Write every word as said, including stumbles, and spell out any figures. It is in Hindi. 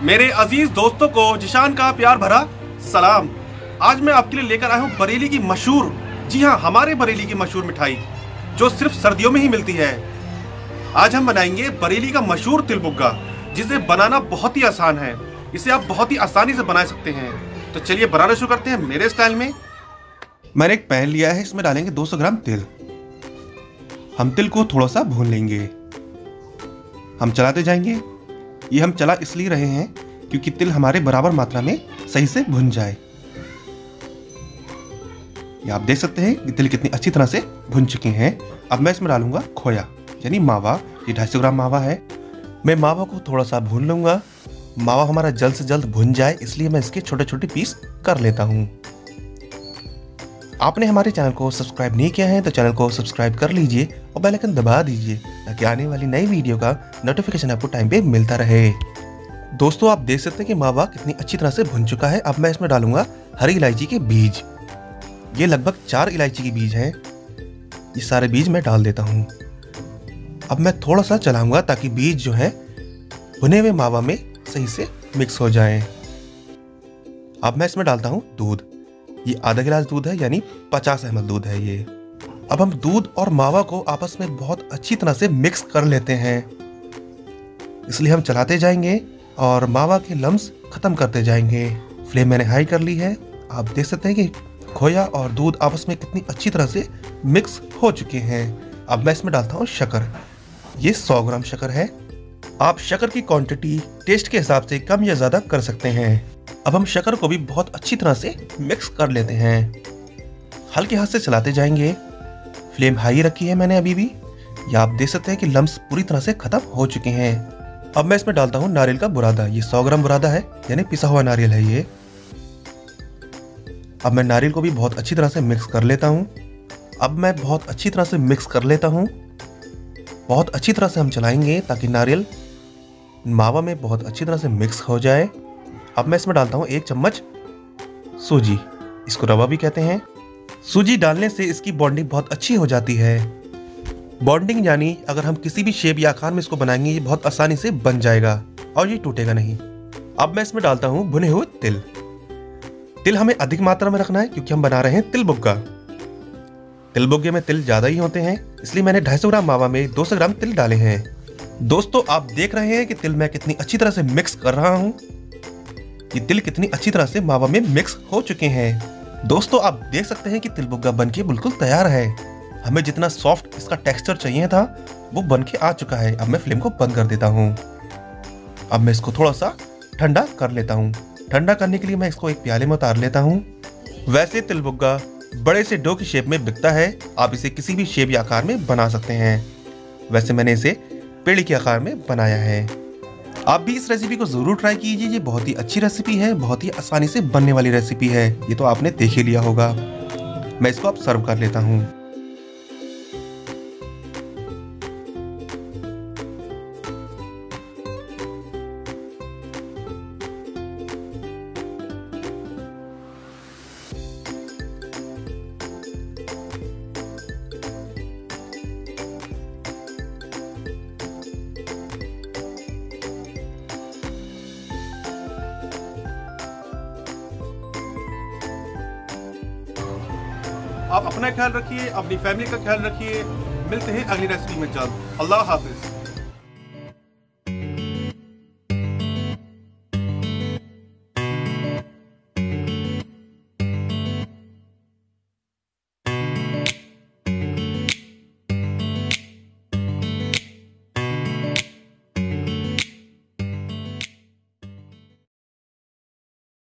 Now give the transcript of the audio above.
मेरे अजीज दोस्तों को जिशान का प्यार भरा सलाम। आज मैं आपके लिए लेकर आया हूँ बरेली की मशहूर, जी हाँ हमारे बरेली की मशहूर मिठाई जो सिर्फ सर्दियों में ही मिलती है। आज हम बनाएंगे बरेली का मशहूर तिल बुग्गा, जिसे बनाना बहुत ही आसान है। इसे आप बहुत ही आसानी से बना सकते हैं। तो चलिए बनाना शुरू करते हैं मेरे स्टाइल में। मैंने एक पैन लिया है, इसमें डालेंगे दो सौ ग्राम तिल। हम तिल को थोड़ा सा भून लेंगे। हम चलाते जाएंगे। ये हम चला इसलिए रहे हैं क्योंकि तिल हमारे बराबर मात्रा में सही से भुन जाए। ये आप देख सकते हैं कि तिल कितनी अच्छी तरह से भुन चुके हैं। अब मैं इसमें डालूंगा खोया यानी मावा। ये ढाई सौ ग्राम मावा है। मैं मावा को थोड़ा सा भून लूंगा। मावा हमारा जल्द से जल्द भुन जाए इसलिए मैं इसके छोटे छोटे पीस कर लेता हूँ। आपने हमारे चैनल को सब्सक्राइब नहीं किया है तो चैनल को सब्सक्राइब कर लीजिए और बेल आइकन दबा दीजिए ताकि आने वाली नई वीडियो का नोटिफिकेशन आपको टाइम पे मिलता रहे। दोस्तों आप देख सकते हैं कि मावा कितनी अच्छी तरह से भुन चुका है। अब मैं इसमें डालूंगा हरी इलायची के बीज। ये लगभग चार इलायची के बीज हैं। ये सारे बीज मैं डाल देता हूँ। अब मैं थोड़ा सा चलाऊंगा ताकि बीज जो है भुने हुए मावा में सही से मिक्स हो जाए। अब मैं इसमें डालता हूँ दूध। ये आधा गिलास दूध है यानी पचास एम एल दूध है ये। अब हम दूध और मावा को आपस में बहुत अच्छी तरह से मिक्स कर लेते हैं। इसलिए हम चलाते जाएंगे और मावा के लम्स खत्म करते जाएंगे। फ्लेम मैंने हाई कर ली है। आप देख सकते हैं कि खोया और दूध आपस में कितनी अच्छी तरह से मिक्स हो चुके हैं। अब मैं इसमें डालता हूँ शक्कर। ये सौ ग्राम शक्कर है। आप शक्कर की क्वांटिटी टेस्ट के हिसाब से कम या ज़्यादा कर सकते हैं। अब हम शक्कर को भी बहुत अच्छी तरह से मिक्स कर लेते हैं। हल्के हाथ से चलाते जाएंगे। फ्लेम हाई रखी है मैंने अभी भी। या आप देख सकते हैं कि लम्स पूरी तरह से खत्म हो चुके हैं। अब मैं इसमें डालता हूँ नारियल का बुरादा। ये सौ ग्राम बुरादा है यानी पिसा हुआ नारियल है ये। अब मैं नारियल को भी बहुत अच्छी तरह से मिक्स कर लेता हूँ। अब मैं बहुत अच्छी तरह से मिक्स कर लेता हूँ। बहुत अच्छी तरह से हम चलाएंगे ताकि नारियल मावा में बहुत अच्छी तरह से मिक्स हो जाए। अब मैं इसमें डालता हूँ एक चम्मच सूजी। इसको रवा भी कहते हैं। सूजी डालने से इसकी बॉन्डिंग बहुत अच्छी हो जाती है। बॉन्डिंग यानी अगर हम किसी भी शेप या आकार में इसको बनाएंगे ये बहुत आसानी से बन जाएगा और ये टूटेगा नहीं। अब मैं इसमें डालता हूँ भुने हुए तिल। तिल हमें अधिक मात्रा में रखना है क्योंकि हम बना रहे हैं तिल बुग्गा। तिल बुग्गे में तिल ज्यादा ही होते हैं इसलिए मैंने ढाई सौ ग्राम मावा में दो सौ ग्राम तिल डाले हैं। दोस्तों आप देख रहे हैं कि तिल मैं कितनी अच्छी तरह से मिक्स कर रहा हूँ। ये तिल कितनी अच्छी तरह से मावा में मिक्स हो चुके हैं। दोस्तों आप देख सकते हैं कि तिल बुग्गा बनके बिल्कुल तैयार है। हमें जितना सॉफ्ट इसका टेक्सचर चाहिए था वो बनके आ चुका है। अब मैं फ्लेम को बंद कर देता हूँ। अब मैं इसको थोड़ा सा ठंडा कर लेता हूँ। ठंडा करने के लिए मैं इसको एक प्याले में उतार लेता हूँ। वैसे तिल बुग्गा बड़े से डो की शेप में बिकता है। आप इसे किसी भी शेप या आकार में बना सकते हैं। वैसे मैंने इसे पेड़ के आकार में बनाया है। आप भी इस रेसिपी को जरूर ट्राई कीजिए। ये बहुत ही अच्छी रेसिपी है, बहुत ही आसानी से बनने वाली रेसिपी है। ये तो आपने देख ही लिया होगा। मैं इसको अब सर्व कर लेता हूँ। आप अपना ख्याल रखिए, अपनी फैमिली का ख्याल रखिए। मिलते हैं अगली रेसिपी में जल्द। अल्लाह हाफिज।